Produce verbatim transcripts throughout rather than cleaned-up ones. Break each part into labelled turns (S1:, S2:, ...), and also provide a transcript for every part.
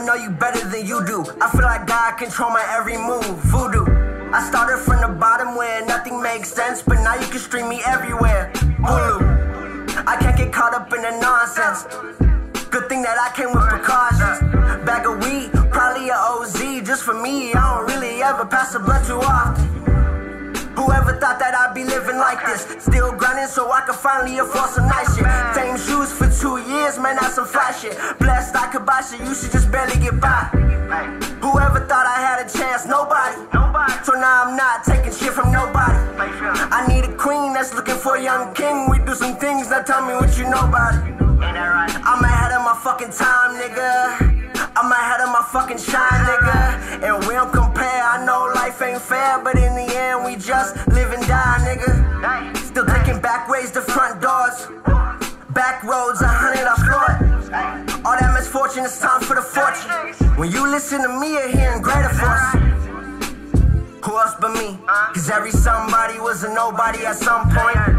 S1: know you better than you do. I feel like God control my every move. Voodoo. I started from the bottom where nothing makes sense, but now you can stream me everywhere. Hulu. I can't get caught up in the nonsense. Good thing that I came with precautions. Bag of weed, probably a O Z. Just for me, I don't really ever pass the blood too often. Whoever thought that I'd be living like this? Still grinding so I can finally afford some nice shit. Same shoes for two years, man, that's some fly shit. Blessed I could buy shit, you should just barely get by. Whoever thought I had a chance? Nobody. So now I'm not taking shit from nobody. I need a queen that's looking for a young king. We do some things, now tell me what you know about it. I'm ahead of my fucking time, nigga. I'm ahead of my fucking shine, nigga. And we don't compare, I know life ain't fair, but in the end we just live and die, nigga. Still taking back ways to front doors. Back roads, a hundred I floor. All that misfortune, it's time for the fortune. When you listen to me, you're hearing greater force. Who else but me? Cause every somebody was a nobody at some point.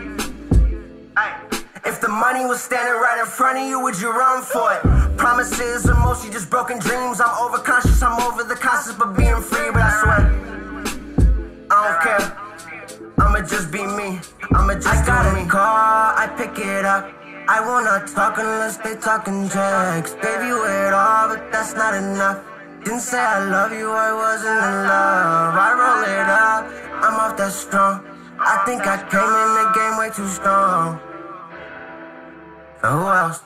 S1: If the money was standing right in front of you, would you run for it? Promises are mostly just broken dreams. I'm overconscious, I'm over the concept of being free, but I swear, I don't care. I'ma just be me. I'ma just I got a call, I pick it up. I will not talk unless they talking checks. Gave you it all, but that's not enough. Didn't say I love you, I wasn't in love. I roll it up, I'm off that strong. I think I came in the game way too strong. So who else?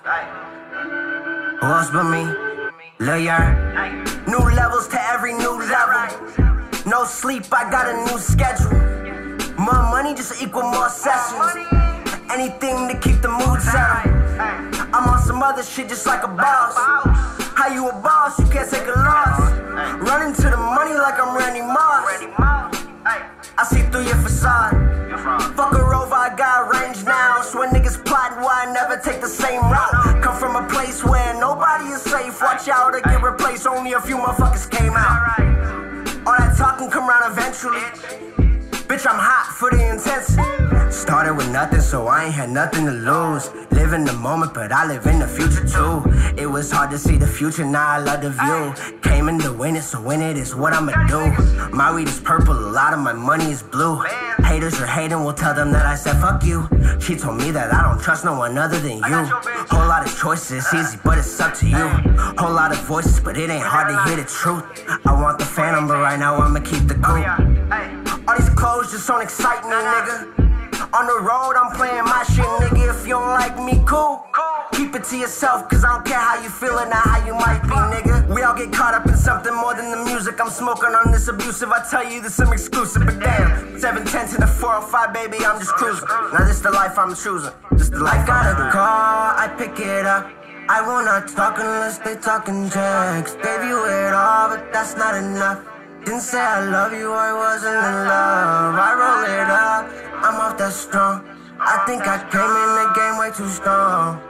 S1: Who else but me? Lil Yard. New levels to every new level. No sleep, I got a new schedule. More money just equal more sessions. Anything to keep the mood settled. I'm on some other shit just like a boss. How you a boss? You can't take a loss. Running to the money like I'm Randy Moss. I see through your facade. Fuck a rover, I got range now. So when niggas plotting why I never take the same route. Come from a place where nobody is safe. Watch out or get replaced, only a few motherfuckers came out. All that talking come round eventually. Bitch, I'm hot for the intensity. Started with nothing, so I ain't had nothing to lose. Live in the moment, but I live in the future too. It was hard to see the future, now I love the view. Came in to win it, so win it is what I'ma do. My weed is purple, a lot of my money is blue. Haters are hating, we'll tell them that I said fuck you. She told me that I don't trust no one other than you. Whole lot of choices, easy, but it's up to you. Whole lot of voices, but it ain't hard to hear the truth. I want the phantom, but right now I'ma keep the coupe. All these clothes just don't excite me, nigga. On the road, I'm playing my shit, nigga. If you don't like me, cool. Keep it to yourself, cause I don't care how you feelin' or how you might be, nigga. We all get caught up in something more than the music. I'm smoking on this abusive, I tell you this some exclusive, but damn. seven ten to the four oh five, baby, I'm just cruising. Now this the life I'm choosing. This the life I got a call, I pick it up. I will not talk unless they talking checks. Gave you it all, but that's not enough. Didn't say I love you, I wasn't in love. I roll it up, I'm off that strong. I think I came in the game way too strong.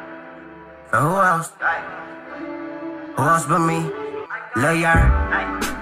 S1: So who else? Who else but me? Lil Yard.